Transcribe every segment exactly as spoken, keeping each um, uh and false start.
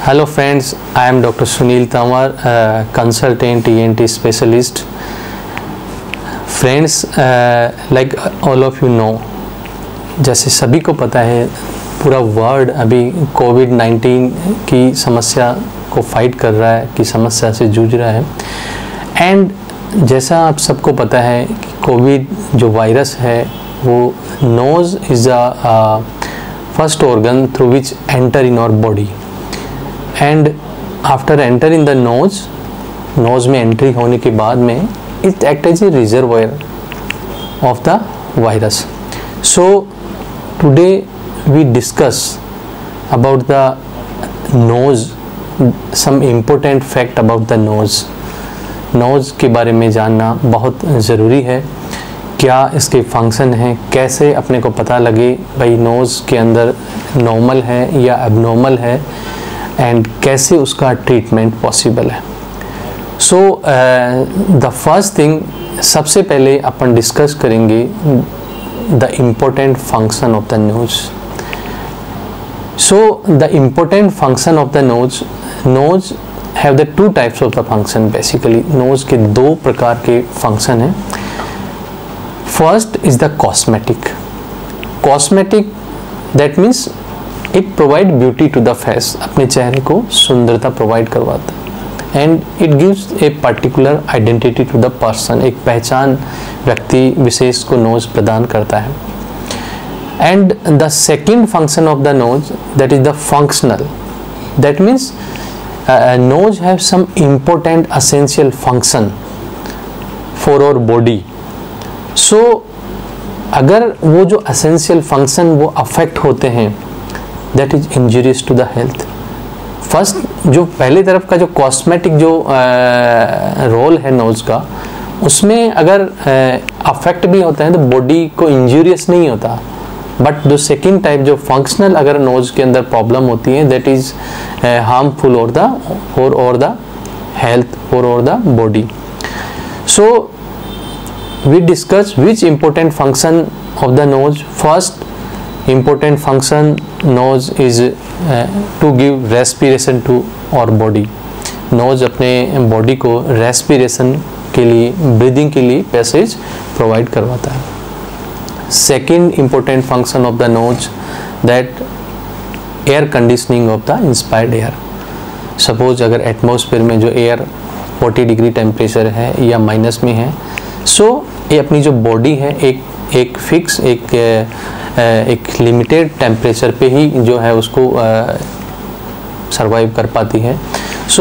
Hello friends, I am Doctor Sunil Tamar, uh, consultant E N T specialist. Friends, uh, like all of you know, जैसे सभी को पता है पूरा world अभी कोविड नाइन्टीन की समस्या को फाइट कर रहा है, की समस्या से जूझ रहा है। एंड जैसा आप सबको पता है कि कोविड जो वायरस है वो nose is a first organ through which enter in our body and after enter in the nose nose में एंट्री होने के बाद में it act as a reservoir of the virus. So today we discuss about the nose, some important fact about the nose. Nose के बारे में जानना बहुत ज़रूरी है। क्या इसके फंक्शन हैं, कैसे अपने को पता लगे भाई नोज़ के अंदर नॉर्मल है या एबनॉर्मल है, एंड कैसे उसका ट्रीटमेंट पॉसिबल है। सो द फर्स्ट थिंग, सबसे पहले अपन डिस्कस करेंगे the important function of the nose. So the important function of the nose, nose have the two types of the function. Basically nose के दो प्रकार के फंक्शन हैं। First is the cosmetic. Cosmetic that means it provide beauty to the face, अपने चेहरे को सुंदरता provide करवाता है। And it gives a particular identity to the person, एक पहचान व्यक्ति विशेष को नोज़ प्रदान करता है। And the second function of the nose that is the functional, that means nose have some important essential function for our body. So अगर वो जो असेंशियल फंक्शन वो अफेक्ट होते हैं, that is injurious to the health. First जो पहले तरफ का जो कॉस्मेटिक जो रोल है नोज़ का, उसमें अगर अफेक्ट भी होता है तो बॉडी को इंजूरियस नहीं होता। बट जो सेकेंड टाइप जो फंक्शनल अगर नोज़ के अंदर प्रॉब्लम होती है, दैट इज हार्मफुल और द और और द हेल्थ और और the body. So we discuss which important function of the nose. First important function nose is uh, to give respiration to our body. nose अपने body को respiration के लिए, breathing के लिए पैसेज प्रोवाइड करवाता है। Second important function of the nose that air conditioning of the inspired air. Suppose अगर atmosphere में जो एयर फोर्टी डिग्री टेम्परेचर है या माइनस में है, सो so, ये अपनी जो बॉडी है एक एक फिक्स एक एक लिमिटेड टेम्परेचर पे ही जो है उसको सरवाइव कर पाती है। So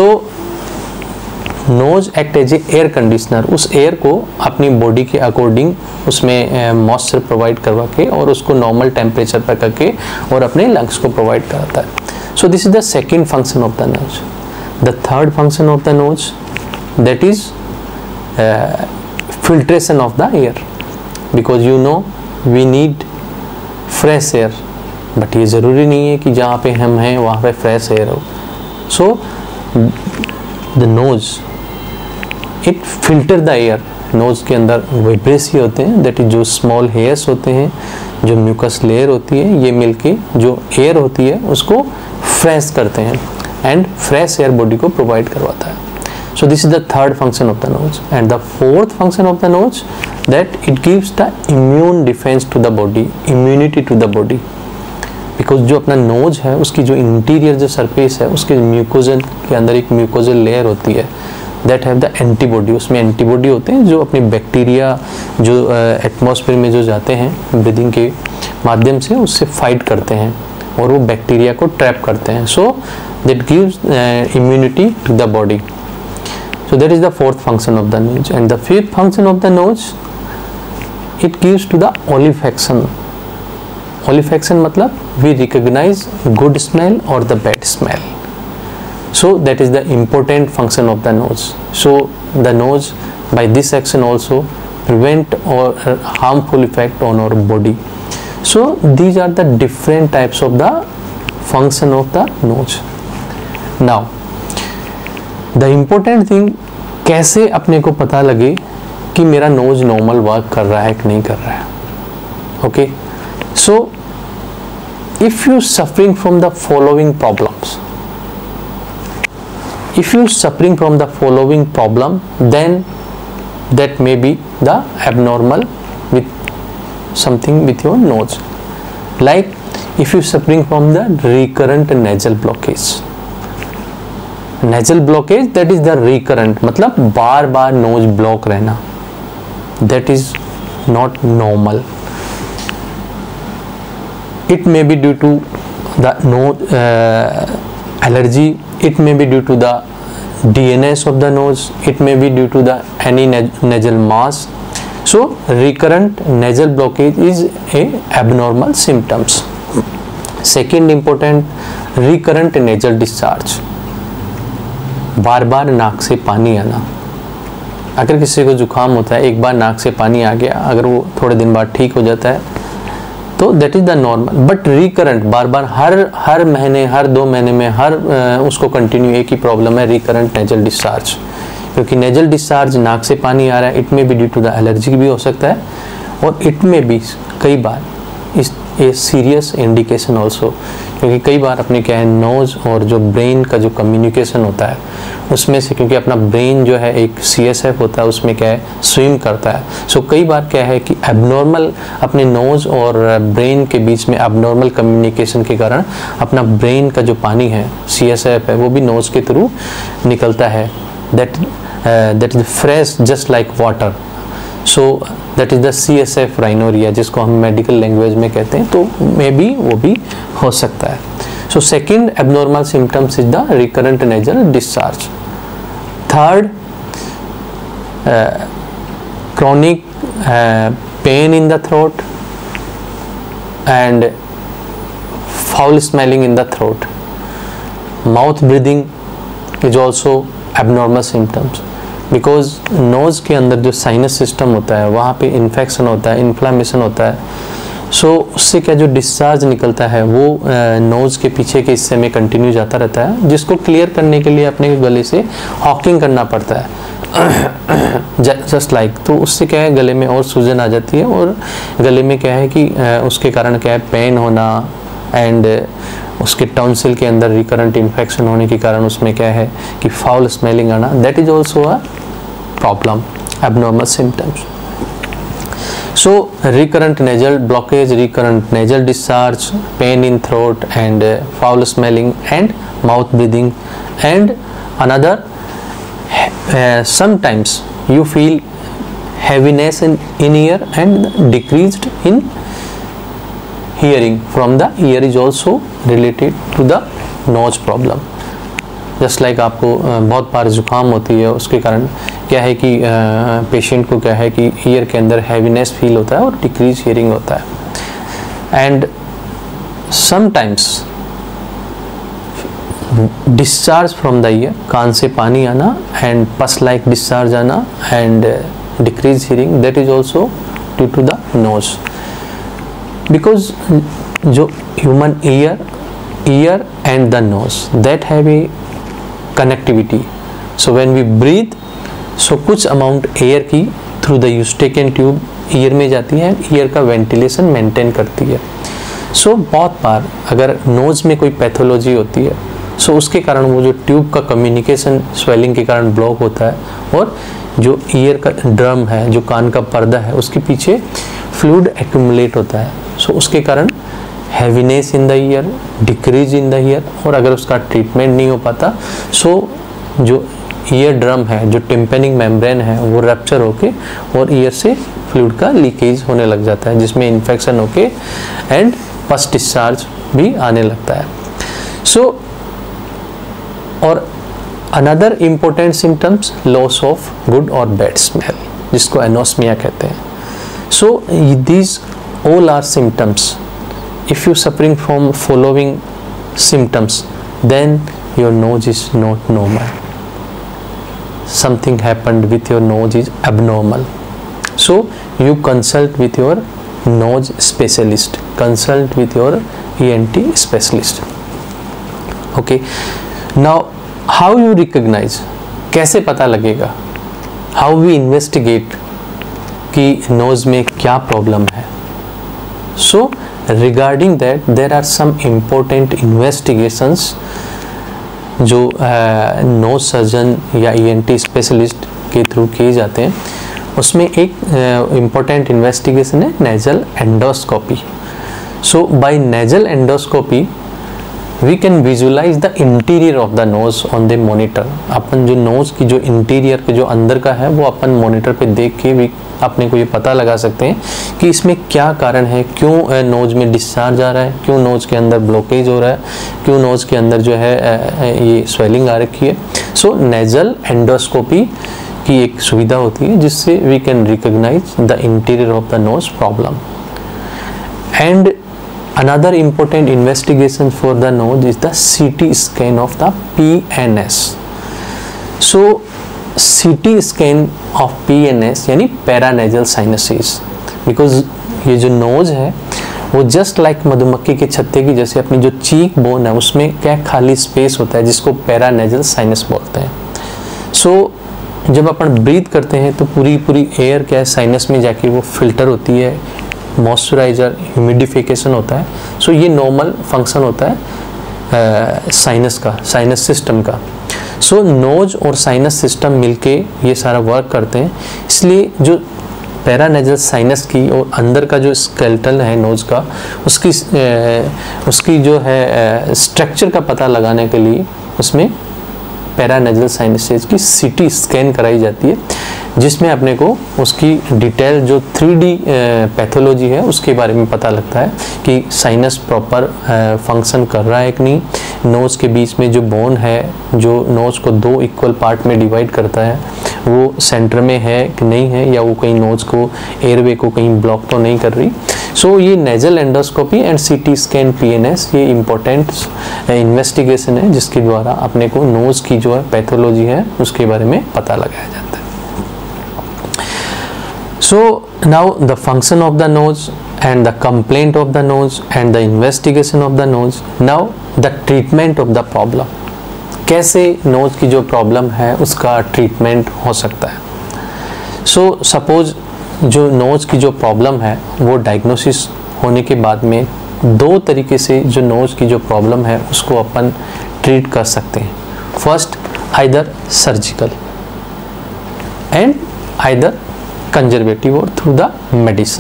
nose act as a air conditioner, उस एयर को अपनी बॉडी के अकॉर्डिंग उसमें मॉइस्चर प्रोवाइड करवा के और उसको नॉर्मल टेम्परेचर पर करके और अपने लंग्स को प्रोवाइड कराता है। So this is the second function of the nose. The third function of the nose that is filtration of the air, because you know we need fresh air, but ये ज़रूरी नहीं है कि जहाँ पे हम हैं वहाँ पे fresh air हो। so the nose it filter the air। nose के अंदर विब्रेसी होते हैं, that is जो small hairs होते हैं, जो mucus layer होती है, ये मिलके जो air होती है उसको fresh करते हैं and fresh air body को provide करवाता है। So this is the third function of the nose. And the fourth function of the nose that it gives the immune defense to the body, immunity to the body. Because जो अपना knows है उसकी जो interior जो surface है उसके mucosal के अंदर एक म्यूकोजल लेयर होती है, that have the antibody, उसमें एंटीबॉडी होते हैं जो अपनी बैक्टीरिया जो एटमॉस्फेयर में जो जाते हैं ब्रीदिंग के माध्यम से उससे फाइट करते हैं और वो बैक्टीरिया को ट्रैप करते हैं। So that gives uh, immunity to the body. So that is the fourth function of the nose. And the fifth function of the nose, it gives to the olfaction. Olfaction मतलब we recognize good smell or the bad smell. So that is the important function of the nose. So the nose by this action also prevent or harmful effect on our body. So these are the different types of the function of the nose. Now the important thing, कैसे अपने को पता लगे कि मेरा knows normal work कर रहा है कि नहीं कर रहा है। Okay, so if you suffering from the following problems, If you suffering from the following problem, then that may be the abnormal with something with your nose. Like if you suffering from the recurrent nasal blockage, nasal blockage that is the recurrent, मतलब बार बार nose block रहना, that is not normal. It may be due to the nose uh, allergy, it may be due to the D N S of the nose, it may be due to the any nasal mass. So recurrent nasal blockage is a abnormal symptoms. Second important, recurrent nasal discharge, बार बार नाक से पानी आना. अगर किसी को जुकाम होता है, एक बार नाक से पानी आ गया, अगर वो थोड़े दिन बाद ठीक हो जाता है तो that is the normal. But recurrent, बार बार हर हर महीने, हर दो महीने में, हर उसको कंटिन्यू एक ही प्रॉब्लम है, रिकरेंट नेजल डिस्चार्ज. क्योंकि नेजल डिस्चार्ज नाक से पानी आ रहा है, it may be due to the allergy भी हो सकता है, और इट में भी कई बार इस ए सीरियस इंडिकेशन ऑल्सो. क्योंकि कई बार अपने क्या है, नोज और जो ब्रेन का जो कम्युनिकेशन होता है उसमें से, क्योंकि अपना ब्रेन जो है एक सी एस एफ होता है, उसमें क्या है स्विम करता है. सो so, कई बार क्या है कि एबनॉर्मल अपने नोज और ब्रेन के बीच में एबनॉर्मल कम्युनिकेशन के कारण अपना ब्रेन का जो पानी है, सी एस एफ है, वो भी नोज के थ्रू निकलता है. That that is fresh just like water. So that is the C S F rhinorrhoea, जिसको हम मेडिकल लैंग्वेज में कहते हैं. तो मे बी वो भी हो सकता है. So second abnormal symptoms is the recurrent nasal discharge. Third, chronic uh, pain in the throat and foul smelling in the throat. Mouth breathing is also abnormal symptoms, because nose के अंदर जो sinus system होता है वहाँ पे infection होता है, inflammation होता है. सो so, उससे क्या जो डिस्चार्ज निकलता है वो नोज़ के पीछे के हिस्से में कंटिन्यू जाता रहता है, जिसको क्लियर करने के लिए अपने गले से हॉकिंग करना पड़ता है, जस्ट लाइक like. तो उससे क्या है गले में और सूजन आ जाती है, और गले में क्या है कि उसके कारण क्या है पेन होना, एंड उसके टॉन्सिल के अंदर रिकरेंट इन्फेक्शन होने के कारण उसमें क्या है कि फाउल स्मेलिंग आना. That is also a problem, abnormal symptoms. So recurrent nasal blockage, recurrent nasal discharge, pain in throat, and uh, foul smelling and mouth breathing. And another, uh, sometimes you feel heaviness in, in ear and decreased in hearing from the ear is also related to the nose problem. Just like like आपको बहुत बार जुकाम होती है, उसके कारण क्या है कि पेशेंट को क्या है कि ईयर के अंदर हैवीनेस फील होता है और डिक्रीज हियरिंग होता है. And sometimes discharge from the ear, कान से पानी आना एंड पस लाइक डिस्चार्ज आना and decrease hearing, that is also due to the nose. Because जो human ear ear and the nose that have a connectivity. So when we breathe, so कुछ amount air की through the eustachian tube ear में जाती है, year का ventilation maintain करती है. So so, बहुत बार अगर नोज में कोई पैथोलॉजी होती है, सो so उसके कारण वो जो ट्यूब का कम्युनिकेशन स्वेलिंग के कारण ब्लॉक होता है, और जो ईयर का ड्रम है, जो कान का पर्दा है, उसके पीछे फ्लूइड एक्यूमुलेट होता है. सो so, उसके कारण heaviness in the ear, decrease in the ear, और अगर उसका ट्रीटमेंट नहीं हो पाता, सो so, जो ईयर ड्रम है, जो टिम्पेनिक मेम्ब्रेन है, वो रप्चर होके और ईयर से फ्लूइड का लीकेज होने लग जाता है, जिसमें इन्फेक्शन होके एंड पस डिस्चार्ज भी आने लगता है. सो so, और another important symptoms, loss of good और बैड स्मेल, जिसको एनोस्मिया कहते हैं. So these all are symptoms. If you suffering from following symptoms, then your nose is not normal. Something happened with your nose is abnormal. So you consult with your nose specialist. Consult with your E N T specialist. Okay. Now, how you recognize? कैसे पता लगेगा? How we investigate कि nose में क्या problem है? So regarding that, there are some important investigations जो nose surgeon या ENT specialist के थ्रू किए जाते हैं, उसमें एक इम्पोर्टेंट इन्वेस्टिगेशन है nasal endoscopy. So by nasal endoscopy we can visualise the interior of the nose on the monitor. अपन जो नोज की जो इंटीरियर के जो अंदर का है वो अपन मॉनिटर पे देख के भी अपने को ये पता लगा सकते हैं कि इसमें क्या कारण है, क्यों नोज में डिस्चार्ज आ रहा है, क्यों नोज के अंदर ब्लॉकेज हो रहा है, क्यों नोज के अंदर जो है ये स्वेलिंग आ रखी है। सो नेजल एंडोस्कोपी की एक सुविधा होती है जिससे we can recognise the interior of the nose problem. And another important investigation for the nose is the C T scan of the P N S. So C T scan of P N S यानी paranasal sinuses, because ये जो knows है वो just like मधुमक्खी के छत्ते की जैसे अपनी जो चीक बोन है उसमें क्या खाली स्पेस होता है जिसको पैरानेजल साइनस बोलते हैं। सो so, जब अपन ब्रीथ करते हैं तो पूरी पूरी एयर क्या है साइनस में जाके वो फिल्टर होती है, मॉइस्चराइजर, ह्यूमिडिफिकेशन होता है। सो so, ये नॉर्मल फंक्शन होता है साइनस का, साइनस सिस्टम का। सो so, नोज और साइनस सिस्टम मिलके ये सारा वर्क करते हैं। इसलिए जो पैरानेजल साइनस की और अंदर का जो स्केलेटन है नोज का, उसकी ए, उसकी जो है स्ट्रक्चर का पता लगाने के लिए उसमें पैरानेजल साइनसेज की सीटी स्कैन कराई जाती है, जिसमें अपने को उसकी डिटेल जो थ्री डी पैथोलॉजी है उसके बारे में पता लगता है कि साइनस प्रॉपर फंक्शन कर रहा है कि नहीं, नोज के बीच में जो बोन है जो नोज को दो इक्वल पार्ट में डिवाइड करता है वो सेंटर में है कि नहीं है, या वो कहीं नोज को एयरवे को कहीं ब्लॉक तो नहीं कर रही। सो so, ये nasal endoscopy and CT scan PNS ये इम्पोर्टेंट इन्वेस्टिगेशन है जिसके द्वारा अपने को नोज की जो है पैथोलॉजी है उसके बारे में पता लगाया जाता है। So now the function of the nose and the complaint of the nose and the investigation of the nose. Now the treatment of the problem. कैसे नोज की जो प्रॉब्लम है उसका ट्रीटमेंट हो सकता है। सो so, सपोज जो nose की जो प्रॉब्लम है वो डायग्नोसिस होने के बाद में दो तरीके से जो नोज की जो प्रॉब्लम है उसको अपन ट्रीट कर सकते हैं। First either surgical and either conservative और through the medicine.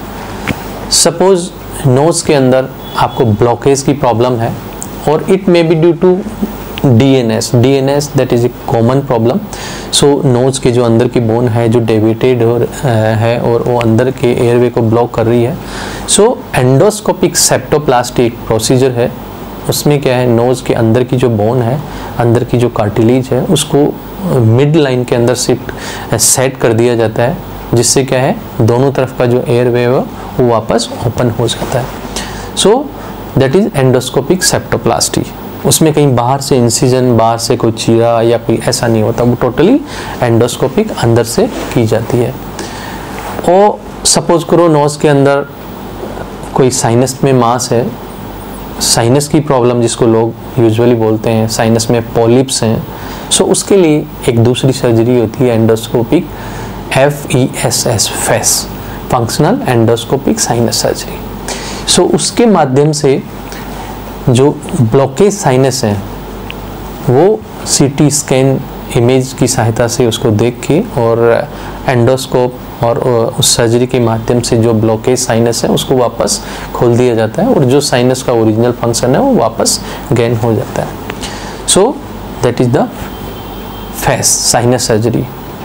Suppose nose के अंदर आपको ब्लॉकेज की प्रॉब्लम है और it may be due to DNS DNS that is a common problem. So nose के जो अंदर की बोन है जो डेविएटेड और है और वो अंदर के एयरवे को ब्लॉक कर रही है। सो एंडोस्कोपिक सेप्टोप्लास्टी एक प्रोसीजर है, उसमें क्या है नोज के अंदर की जो बोन है, अंदर की जो कार्टिलेज है उसको मिड लाइन के अंदर शिफ्ट सेट कर दिया जाता है, जिससे क्या है दोनों तरफ का जो एयरवे है वो वापस ओपन हो जाता है। So that is endoscopic septoplasty. उसमें कहीं बाहर से इंसिजन, बाहर से कोई चीरा या कोई ऐसा नहीं होता, वो टोटली एंडोस्कोपिक अंदर से की जाती है। और सपोज करो नोज के अंदर कोई साइनस में मास है, साइनस की प्रॉब्लम जिसको लोग यूजुअली बोलते हैं, साइनस में पॉलिप्स हैं। सो so, उसके लिए एक दूसरी सर्जरी होती है endoscopic F E S S FESS functional endoscopic sinus surgery. So उसके माध्यम से जो ब्लॉकेज साइनस है वो सीटी स्कैन इमेज की सहायता से उसको देख के और एंडोस्कोप और उस सर्जरी के माध्यम से जो ब्लॉकेज साइनस है उसको वापस खोल दिया जाता है और जो साइनस का ओरिजिनल फंक्शन है वो वापस गेन हो जाता है। So that is the FESS sinus surgery.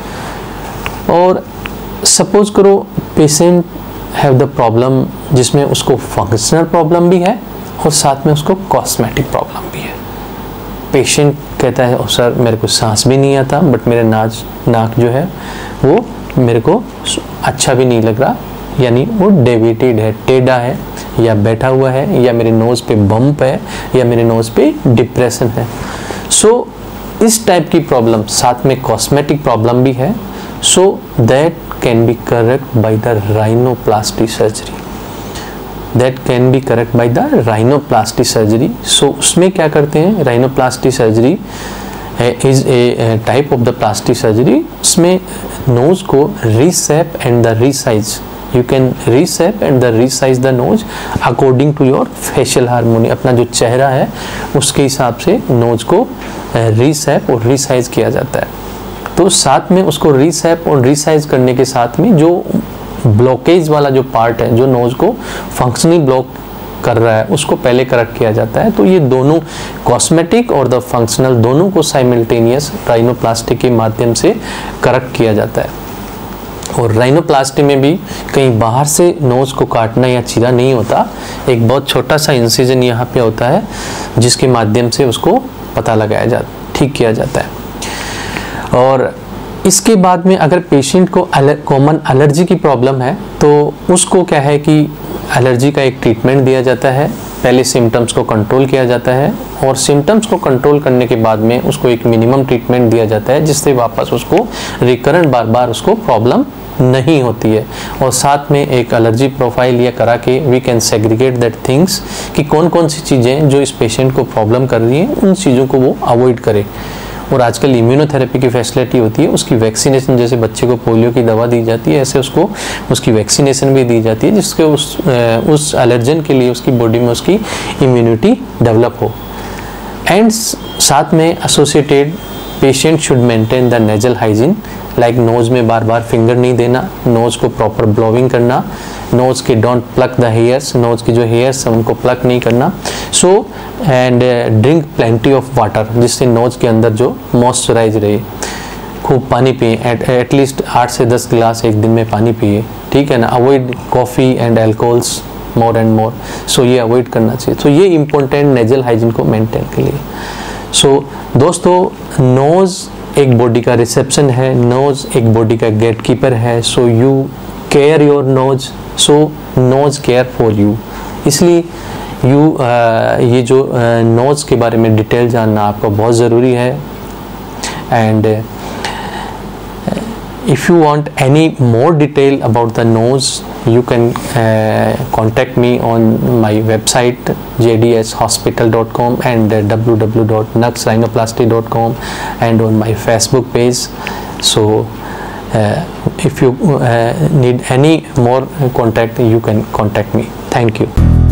और सपोज करो पेशेंट हैव द प्रॉब्लम जिसमें उसको फंक्शनल प्रॉब्लम भी है और साथ में उसको कॉस्मेटिक प्रॉब्लम भी है। पेशेंट कहता है ओ सर मेरे को सांस भी नहीं आता, बट मेरे नाच नाक जो है वो मेरे को अच्छा भी नहीं लग रहा, यानी वो डेविएटेड है, टेढ़ा है या बैठा हुआ है, या मेरे नोज़ पे बम्प है, या मेरे नोज़ पे डिप्रेशन है। सो so, इस टाइप की प्रॉब्लम साथ में कॉस्मेटिक प्रॉब्लम भी है। So that can be correct by the rhinoplasty surgery that can be correct by the rhinoplasty surgery. So उसमें क्या करते हैं, rhinoplasty surgery is a type of the plastic surgery. उसमें नोज को reshape and the resize You can reshape and the resize the nose according to your facial harmony. अपना जो चेहरा है उसके हिसाब से नोज को रीशेप और रिसाइज किया जाता है. तो साथ में उसको रीशेप और रिसाइज करने के साथ में जो ब्लॉकेज वाला जो पार्ट है, जो नोज को फंक्शनली ब्लॉक कर रहा है, उसको पहले करेक्ट किया जाता है. तो ये दोनों कॉस्मेटिक और द फंक्शनल दोनों को साइमल्टेनियस राइनोप्लास्टी के माध्यम से करेक्ट किया जाता है. और राइनोप्लास्टी में भी कहीं बाहर से नोज को काटना या चीरा नहीं होता. एक बहुत छोटा सा इंसिजन यहाँ पे होता है जिसके माध्यम से उसको पता लगाया जाता, ठीक किया जाता है. और इसके बाद में अगर पेशेंट को कॉमन एलर्जी की प्रॉब्लम है तो उसको क्या है कि एलर्जी का एक ट्रीटमेंट दिया जाता है. पहले सिम्टम्स को कंट्रोल किया जाता है और सिम्टम्स को कंट्रोल करने के बाद में उसको एक मिनिमम ट्रीटमेंट दिया जाता है जिससे वापस उसको रिकरेंट बार बार उसको प्रॉब्लम नहीं होती है. और साथ में एक एलर्जी प्रोफाइल ये करा के we can segregate that things कि कौन कौन सी चीज़ें जो इस पेशेंट को प्रॉब्लम कर रही हैं उन चीज़ों को वो अवॉइड करे. और आजकल इम्यूनोथेरेपी की फैसिलिटी होती है, उसकी वैक्सीनेशन, जैसे बच्चे को पोलियो की दवा दी जाती है ऐसे उसको उसकी वैक्सीनेशन भी दी जाती है जिसके उस उस एलर्जन के लिए उसकी बॉडी में उसकी इम्यूनिटी डेवलप हो. एंड साथ में associated patient should maintain the nasal hygiene, like nose में बार बार फिंगर नहीं देना, नोज को प्रॉपर ब्लोविंग करना, नोज के don't pluck the hairs, nose की जो हेयर्स हैं उनको प्लक नहीं करना. So and drink plenty of water जिससे नोज के अंदर जो मॉइस्चराइज रहे. खूब पानी पिए, एट एटलीस्ट आठ से दस गिलास एक दिन में पानी पिए, ठीक है ना. Avoid coffee and alcohols more and more. So ये अवॉइड करना चाहिए. तो ये इंपॉर्टेंट नेजल हाइजीन को मेंटेन के लिए. सो so, दोस्तों नोज़ एक बॉडी का रिसेप्शन है, नोज़ एक बॉडी का गेट कीपर है. So you care your nose, so nose care for you. इसलिए यू uh, ये जो नोज़ uh, के बारे में डिटेल जानना आपको बहुत ज़रूरी है. And if you want any more detail about the nose, you can uh, contact me on my website j d s hospital dot com and uh, w w w dot nux rhinoplasty dot com and on my Facebook page. So uh, if you uh, need any more contact, you can contact me. Thank you.